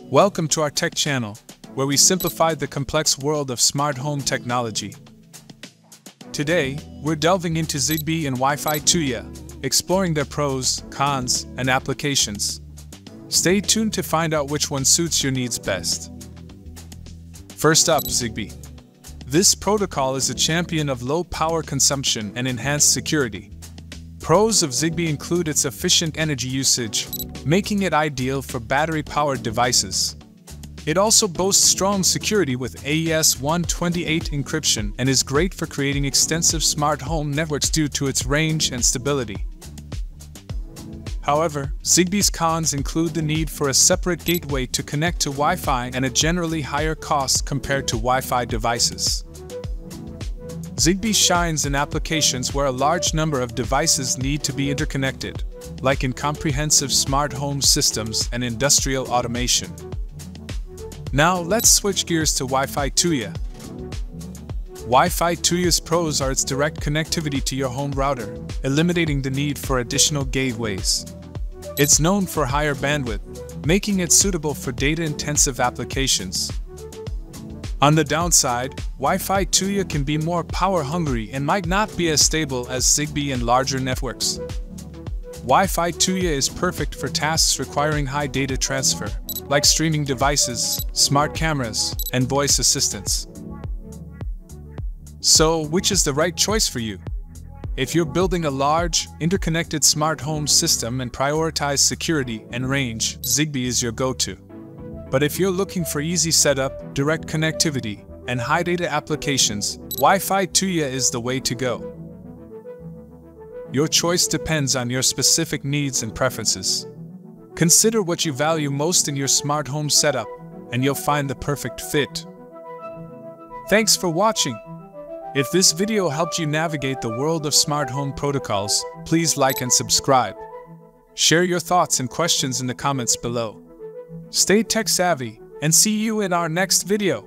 Welcome to our tech channel, where we simplify the complex world of smart home technology. Today, we're delving into ZigBee and Wi-Fi Tuya, exploring their pros, cons, and applications. Stay tuned to find out which one suits your needs best. First up, ZigBee. This protocol is a champion of low power consumption and enhanced security. Pros of ZigBee include its efficient energy usage, making it ideal for battery-powered devices. It also boasts strong security with AES-128 encryption and is great for creating extensive smart home networks due to its range and stability. However, ZigBee's cons include the need for a separate gateway to connect to Wi-Fi and a generally higher cost compared to Wi-Fi devices. ZigBee shines in applications where a large number of devices need to be interconnected, like in comprehensive smart home systems and industrial automation. Now let's switch gears to Wi-Fi Tuya. Wi-Fi Tuya's pros are its direct connectivity to your home router, eliminating the need for additional gateways. It's known for higher bandwidth, making it suitable for data-intensive applications. On the downside, Wi-Fi Tuya can be more power-hungry and might not be as stable as ZigBee and larger networks. Wi-Fi Tuya is perfect for tasks requiring high data transfer, like streaming devices, smart cameras, and voice assistants. So, which is the right choice for you? If you're building a large, interconnected smart home system and prioritize security and range, ZigBee is your go-to. But if you're looking for easy setup, direct connectivity, and high data applications, Wi-Fi Tuya is the way to go. Your choice depends on your specific needs and preferences. Consider what you value most in your smart home setup, and you'll find the perfect fit. Thanks for watching. If this video helped you navigate the world of smart home protocols, please like and subscribe. Share your thoughts and questions in the comments below. Stay tech savvy, and see you in our next video.